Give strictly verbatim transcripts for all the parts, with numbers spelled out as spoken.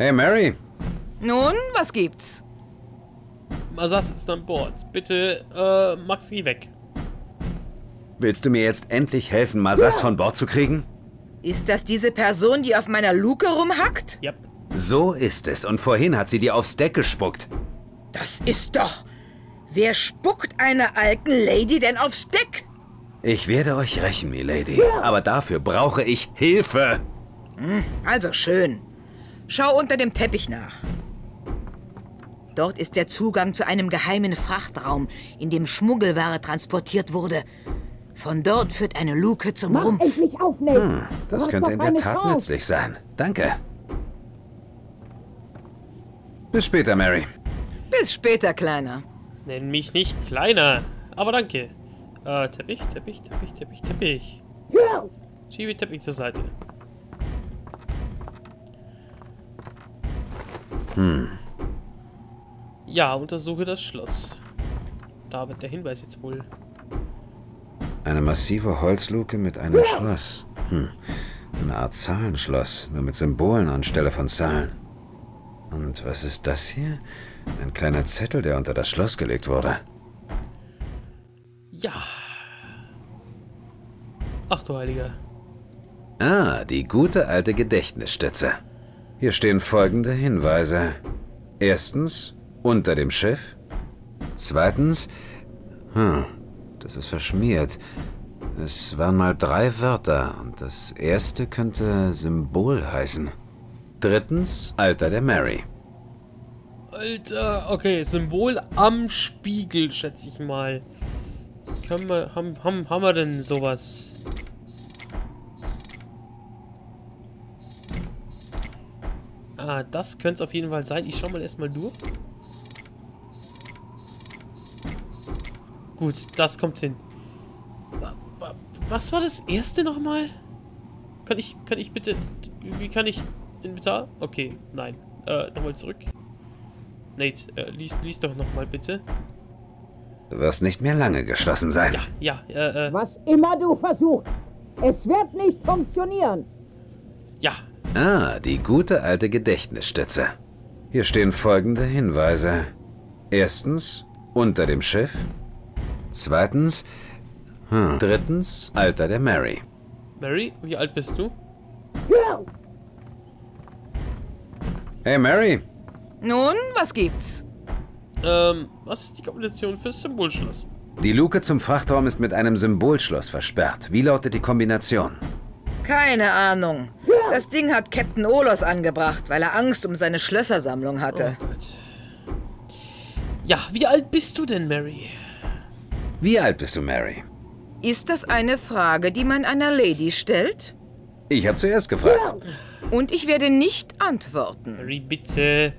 Hey, Mary. Nun, was gibt's? Mazas ist an Bord. Bitte, äh, mach sie weg. Willst du mir jetzt endlich helfen, Mazas von Bord zu kriegen? Ist das diese Person, die auf meiner Luke rumhackt? Ja. So ist es. Und vorhin hat sie dir aufs Deck gespuckt. Das ist doch... Wer spuckt einer alten Lady denn aufs Deck? Ich werde euch rächen, Milady. Aber dafür brauche ich Hilfe. Hm, also schön. Schau unter dem Teppich nach. Dort ist der Zugang zu einem geheimen Frachtraum, in dem Schmuggelware transportiert wurde. Von dort führt eine Luke zum Mach Rumpf. endlich auf, Nate. Hm, das könnte in der Tat Chance. nützlich sein. Danke. Bis später, Mary. Bis später, Kleiner. Nenn mich nicht kleiner. Aber danke. Äh, Teppich, Teppich, Teppich, Teppich, Teppich. Ja. Schiebe Teppich zur Seite. Hm. Ja, untersuche das Schloss. Da wird der Hinweis jetzt wohl. Eine massive Holzluke mit einem Schloss. Hm. Eine Art Zahlenschloss, nur mit Symbolen anstelle von Zahlen. Und was ist das hier? Ein kleiner Zettel, der unter das Schloss gelegt wurde. Ja. Ach du Heiliger. Ah, die gute alte Gedächtnisstütze. Hier stehen folgende Hinweise. Erstens, unter dem Schiff. Zweitens, hm, das ist verschmiert. Es waren mal drei Wörter und das erste könnte Symbol heißen. Drittens, Alter der Mary. Alter, okay, Symbol am Spiegel, schätze ich mal. Kann man, haben, haben, haben wir denn sowas? Ah, das könnte es auf jeden Fall sein. Ich schau mal erstmal durch. Gut, das kommt hin. Was war das erste nochmal? Kann ich, kann ich bitte, wie kann ich Inventar? Okay, nein. Äh, nochmal zurück. Nate, äh, lies, lies doch nochmal bitte. Du wirst nicht mehr lange geschlossen sein. Ja, ja, äh, äh, Was immer du versuchst, es wird nicht funktionieren. ja. Ah, die gute alte Gedächtnisstütze. Hier stehen folgende Hinweise. Erstens, unter dem Schiff. Zweitens, hm. Drittens, Alter der Mary. Mary, wie alt bist du? Ja. Hey, Mary. Nun, was gibt's? Ähm, was ist die Kombination fürs Symbolschloss? Die Luke zum Frachtraum ist mit einem Symbolschloss versperrt. Wie lautet die Kombination? Keine Ahnung. Das Ding hat Captain Olos angebracht, weil er Angst um seine Schlössersammlung hatte. Oh Gott. Ja, wie alt bist du denn, Mary? Wie alt bist du, Mary? Ist das eine Frage, die man einer Lady stellt? Ich habe zuerst gefragt. Und ich werde nicht antworten. Mary, bitte.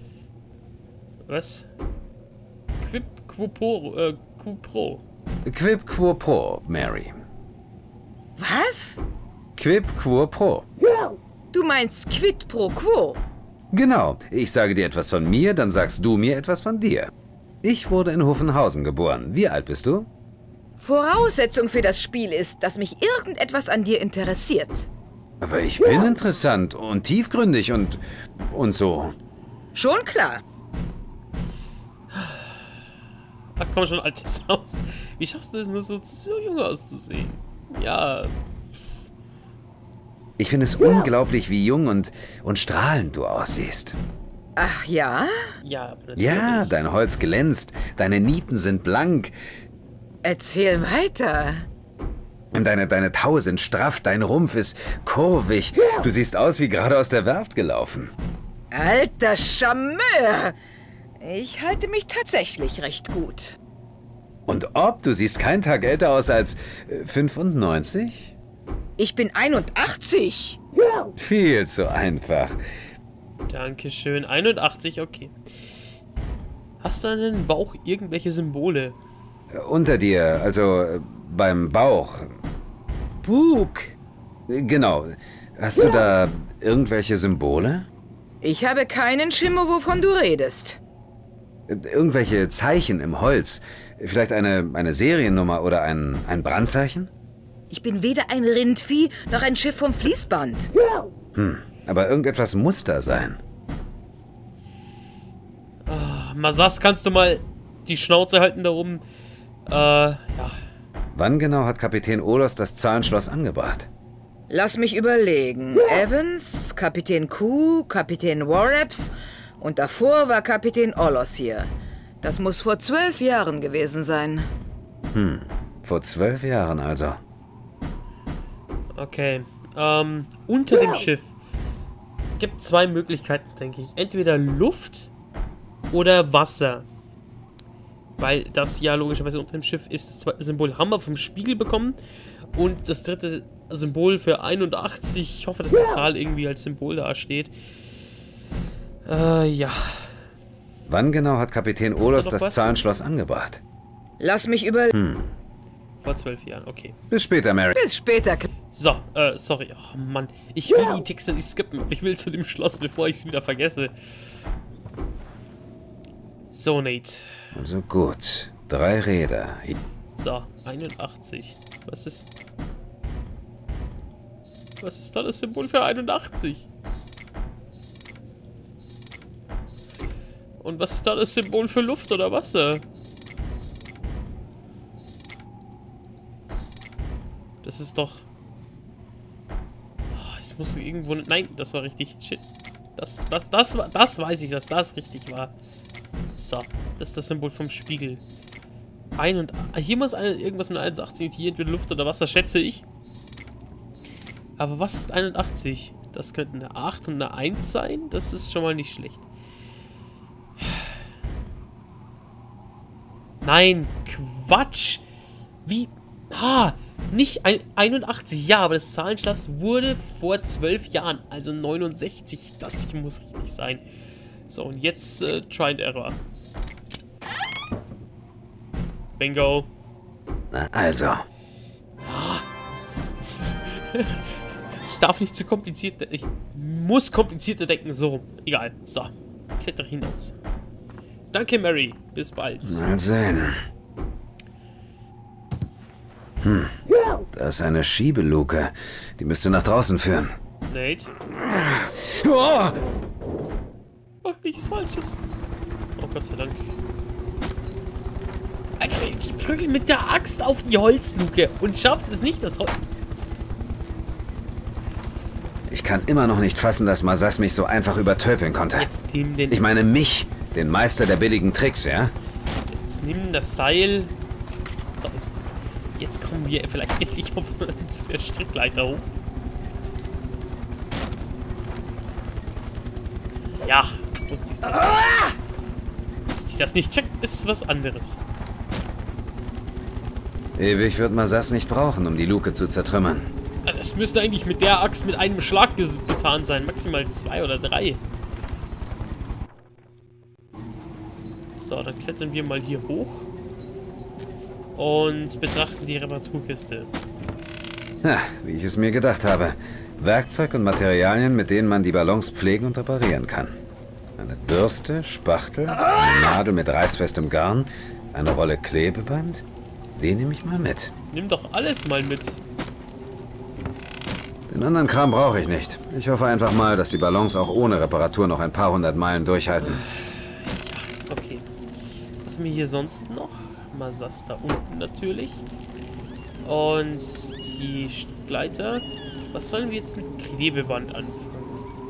Was? Quip quo pro, äh, quo pro. Quid quo pro, Mary. Was? Quid quo pro. Ja. Du meinst quid pro quo? Genau. Ich sage dir etwas von mir, dann sagst du mir etwas von dir. Ich wurde in Hoffenhausen geboren. Wie alt bist du? Voraussetzung für das Spiel ist, dass mich irgendetwas an dir interessiert. Aber ich bin interessant und tiefgründig und... und so. Schon klar. Ach komm schon, altes Haus. Wie schaffst du es nur so, so jung auszusehen? Ja. Ich finde es unglaublich, wie jung und, und strahlend du aussiehst. Ach ja? Ja, aber natürlich. Ja, dein Holz glänzt, deine Nieten sind blank, Erzähl weiter. deine, deine Taue sind straff, dein Rumpf ist kurvig. Du siehst aus wie gerade aus der Werft gelaufen. Alter Charmeur! Ich halte mich tatsächlich recht gut. Und ob, du siehst keinen Tag älter aus als äh, fünfundneunzig? Ich bin einundachtzig. Ja. Viel zu einfach. Dankeschön. einundachtzig, okay. Hast du an den Bauch irgendwelche Symbole? Unter dir, also äh, beim Bauch. Bug. Äh, Genau. Hast du da irgendwelche Symbole? Ich habe keinen Schimmer, wovon du redest. Äh, Irgendwelche Zeichen im Holz? Vielleicht eine, eine Seriennummer oder ein, ein Brandzeichen? Ich bin weder ein Rindvieh noch ein Schiff vom Fließband. Ja. Hm, aber irgendetwas muss da sein. Masas, kannst du mal die Schnauze halten da oben? Äh, ja. Wann genau hat Kapitän Olos das Zahlenschloss angebracht? Lass mich überlegen. Evans, Kapitän Q, Kapitän Warraps und davor war Kapitän Olos hier. Das muss vor zwölf Jahren gewesen sein. Hm, vor zwölf Jahren also. Okay. Ähm, unter dem Schiff gibt zwei Möglichkeiten, denke ich. Entweder Luft oder Wasser. Weil das ja logischerweise unter dem Schiff ist. Das zweite Symbol haben wir vom Spiegel bekommen. Und das dritte Symbol für einundachtzig. Ich hoffe, dass die Zahl irgendwie als Symbol da steht. Äh, ja. Wann genau hat Kapitän Olos Noch das was? Zahlenschloss angebracht? Lass mich überlegen. Hm. Vor zwölf Jahren, okay. Bis später, Mary. Bis später. So, äh, sorry. Oh Mann. Ich will die Texte nicht skippen, aber ich will zu dem Schloss, bevor ich es wieder vergesse. So, Nate. Also gut. Drei Räder. So, einundachtzig. Was ist... Was ist da das Symbol für einundachtzig? Und was ist da das Symbol für Luft oder Wasser? Das ist doch... Oh, es muss mir irgendwo... Nein, das war richtig. Shit. Das, das, das, war, das weiß ich, dass das richtig war. So, das ist das Symbol vom Spiegel. Ein und... Hier muss eine, irgendwas mit einundachtzig und hier entweder Luft oder Wasser, schätze ich. Aber was ist einundachtzig? Das könnte eine acht und eine eins sein. Das ist schon mal nicht schlecht. Nein, Quatsch. Wie... Ah, nicht ein, einundachtzig. Ja, aber das Zahlenschloss wurde vor zwölf Jahren. Also neunundsechzig. Das muss richtig sein. So, und jetzt äh, Try and Error. Bingo. Na also. Ah. Ich darf nicht zu kompliziert... Ich muss komplizierter denken. So rum. Egal. So. Kletter hinaus. Danke, Mary. Bis bald. Mal sehen. Hm. Da ist eine Schiebeluke. Die müsste nach draußen führen. Nate. Oh! Mach nichts Falsches. Oh, Gott sei Dank. Alter, die prügeln mit der Axt auf die Holzluke und schafft es nicht, das Holz... Ich kann immer noch nicht fassen, dass Masas mich so einfach übertölpeln konnte. Jetzt nimm den... Ich meine mich, den Meister der billigen Tricks, ja? Jetzt nimm das Seil. So, jetzt, jetzt kommen wir vielleicht endlich auf der Strickleiter hoch. Ja, muss die das. Dass die das nicht checkt, ist was anderes. Ewig wird Masas nicht brauchen, um die Luke zu zertrümmern. Das müsste eigentlich mit der Axt mit einem Schlag getan sein. Maximal zwei oder drei. So, dann klettern wir mal hier hoch. Und betrachten die Reparaturkiste. Ja, wie ich es mir gedacht habe. Werkzeug und Materialien, mit denen man die Ballons pflegen und reparieren kann. Eine Bürste, Spachtel, eine Nadel mit reißfestem Garn, eine Rolle Klebeband. Die nehme ich mal mit. Nimm doch alles mal mit. Den anderen Kram brauche ich nicht. Ich hoffe einfach mal, dass die Ballons auch ohne Reparatur noch ein paar hundert Meilen durchhalten. Ja, okay. Was haben wir hier sonst noch? Masas da unten natürlich. Und die Gleiter. Was sollen wir jetzt mit Klebeband anfangen?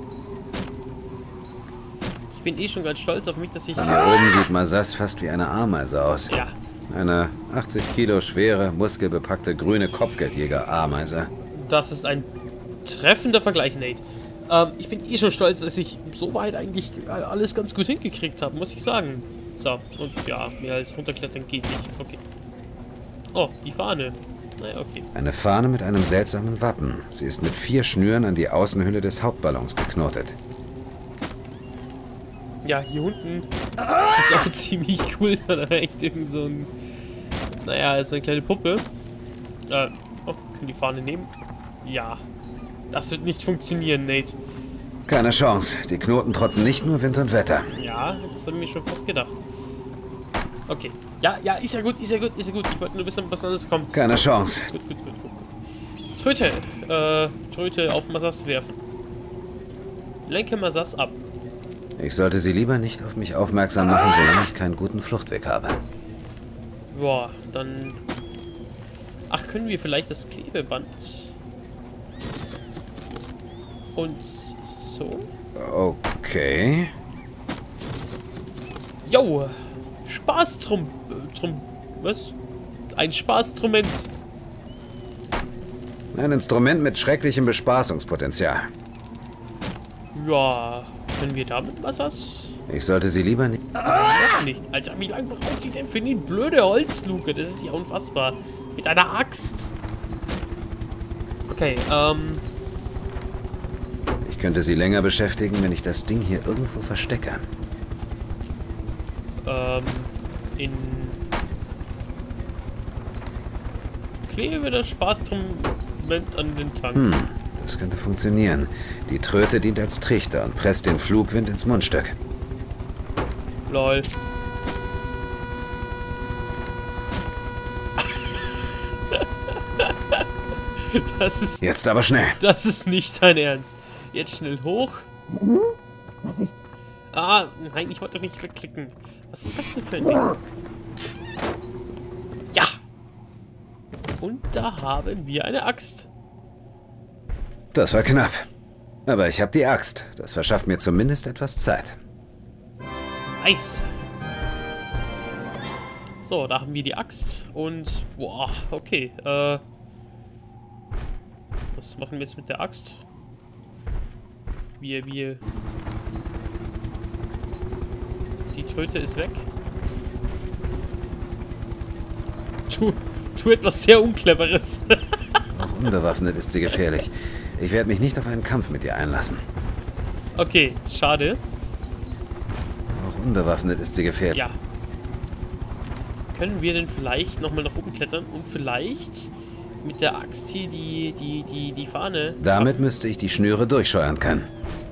Ich bin eh schon ganz stolz auf mich, dass ich... Hier oben sieht Masas fast wie eine Ameise aus. Ja. Eine achtzig Kilo schwere, muskelbepackte grüne Kopfgeldjäger-Ameise. Das ist ein treffender Vergleich, Nate. Ähm, ich bin eh schon stolz, dass ich soweit eigentlich alles ganz gut hingekriegt habe, muss ich sagen. So, und ja, mehr als runterklettern geht nicht. Okay. Oh, die Fahne. Naja, okay. Eine Fahne mit einem seltsamen Wappen. Sie ist mit vier Schnüren an die Außenhülle des Hauptballons geknotet. Ja, hier unten das ist auch ziemlich cool. Da hängt irgend so ein... Naja, so eine kleine Puppe. Äh, oh, können die Fahne nehmen? Ja. Das wird nicht funktionieren, Nate. Keine Chance. Die Knoten trotzen nicht nur Wind und Wetter. Ja, das habe ich mir schon fast gedacht. Okay. Ja, ja, ist ja gut, ist ja gut, ist ja gut. Ich wollte nur wissen, was anderes kommt. Keine Chance. Gut, gut, gut, gut. Tröte. Äh, Tröte auf Masas werfen. Lenke Masas ab. Ich sollte Sie lieber nicht auf mich aufmerksam machen, solange ich keinen guten Fluchtweg habe. Boah, dann... Ach, können wir vielleicht das Klebeband... Und so? Okay. Jo! Spaßtrum... Trum... Was? Ein Spaßtrument. Ein Instrument mit schrecklichem Bespaßungspotenzial. Ja... Können wir damit was was? Ich sollte Sie lieber nicht... Noch nicht. Alter, wie lange braucht die denn für die blöde Holzluke? Das ist ja unfassbar. Mit einer Axt. Okay, ähm... Ich könnte Sie länger beschäftigen, wenn ich das Ding hier irgendwo verstecke. Ähm... In... Klebe das Spaßtrument an den Tank. Hm, das könnte funktionieren. Die Tröte dient als Trichter und presst den Flugwind ins Mundstück. Lol. Das ist... Jetzt aber schnell. Das ist nicht dein Ernst. Jetzt schnell hoch. Was ist... Ah, nein, ich wollte doch nicht wegklicken. Was ist das denn für ein Ding? Ja! Und da haben wir eine Axt. Das war knapp. Aber ich habe die Axt. Das verschafft mir zumindest etwas Zeit. Nice! So, da haben wir die Axt und... Boah, okay. Äh, was machen wir jetzt mit der Axt? Wir, wir... Die Tröte ist weg. Tu, tu etwas sehr Uncleveres. Auch unbewaffnet ist sie gefährlich. Ich werde mich nicht auf einen Kampf mit ihr einlassen. Okay, schade. Auch unbewaffnet ist sie gefährlich. Ja. Können wir denn vielleicht nochmal nach oben klettern und vielleicht mit der Axt hier die, die, die, die Fahne... Damit machen? müsste ich die Schnüre durchscheuern können.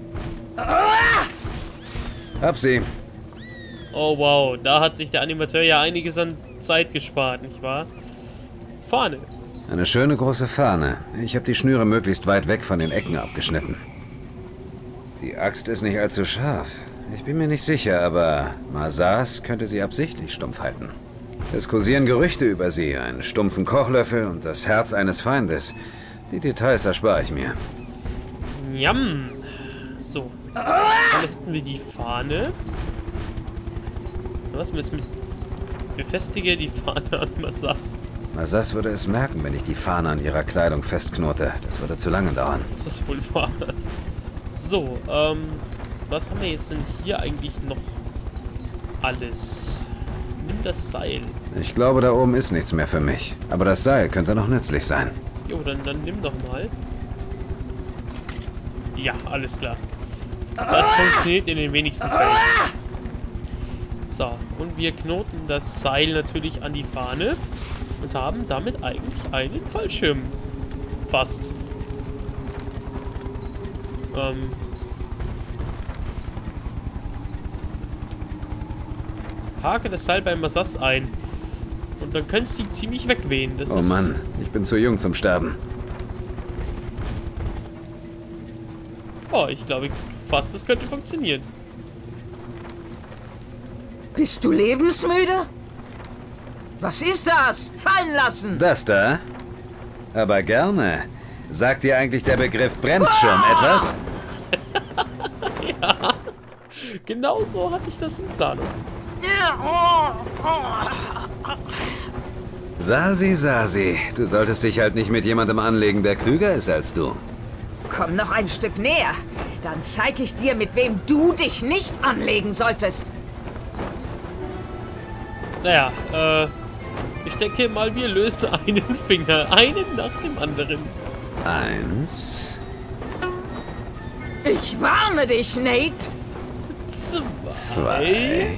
Hab sie. Oh wow, da hat sich der Animateur ja einiges an Zeit gespart, nicht wahr? Fahne. Eine schöne große Fahne. Ich habe die Schnüre möglichst weit weg von den Ecken abgeschnitten. Die Axt ist nicht allzu scharf. Ich bin mir nicht sicher, aber Mazars könnte sie absichtlich stumpf halten. Es kursieren Gerüchte über sie, einen stumpfen Kochlöffel und das Herz eines Feindes. Die Details erspare ich mir. Jam. So. Dann hätten wir die Fahne. Was wir jetzt mit... Befestige die Fahne an Mazars. Mazars würde es merken, wenn ich die Fahne an ihrer Kleidung festknote. Das würde zu lange dauern. Das ist wohl wahr. So, ähm... was haben wir jetzt denn hier eigentlich noch alles? Nimm das Seil. Ich glaube, da oben ist nichts mehr für mich. Aber das Seil könnte noch nützlich sein. Jo, dann, dann nimm doch mal. Ja, alles klar. Das funktioniert in den wenigsten Fällen. So, und wir knoten das Seil natürlich an die Fahne und haben damit eigentlich einen Fallschirm. Fast. Ähm... Hake das Seil bei Mazars ein. Und dann kannst du die ziemlich wegwehen. Das Oh ist Mann, ich bin zu jung zum Sterben. Oh, ich glaube fast, das könnte funktionieren. Bist du lebensmüde? Was ist das? Fallen lassen! Das da? Aber gerne. Sagt dir eigentlich der Begriff Bremsschirm etwas? Ja, genau so hatte ich das in Planung. Sasi, Sasi, du solltest dich halt nicht mit jemandem anlegen, der klüger ist als du. Komm noch ein Stück näher. Dann zeig ich dir, mit wem du dich nicht anlegen solltest. Naja, äh, ich denke mal, wir lösen einen Finger, einen nach dem anderen. Eins, Ich warne dich, Nate. Zwei. zwei.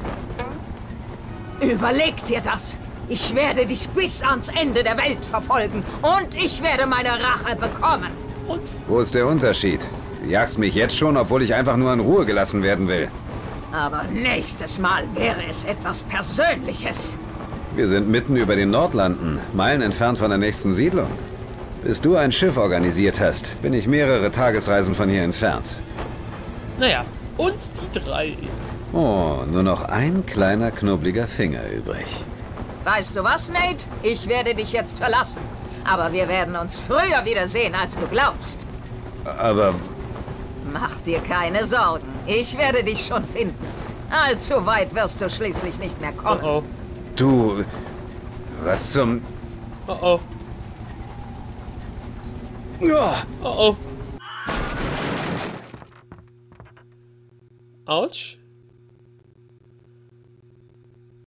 Überleg dir das. Ich werde dich bis ans Ende der Welt verfolgen. Und ich werde meine Rache bekommen. Und? Wo ist der Unterschied? Du jagst mich jetzt schon, obwohl ich einfach nur in Ruhe gelassen werden will. Aber nächstes Mal wäre es etwas Persönliches. Wir sind mitten über den Nordlanden, Meilen entfernt von der nächsten Siedlung. Bis du ein Schiff organisiert hast, bin ich mehrere Tagesreisen von hier entfernt. Naja, Und die drei. Oh, nur noch ein kleiner, knubbeliger Finger übrig. Weißt du was, Nate? Ich werde dich jetzt verlassen. Aber wir werden uns früher wiedersehen, als du glaubst. Aber Mach dir keine Sorgen. Ich werde dich schon finden. Allzu weit wirst du schließlich nicht mehr Oh kommen. oh. du... Was zum... Oh oh. Ja. Oh oh. Autsch.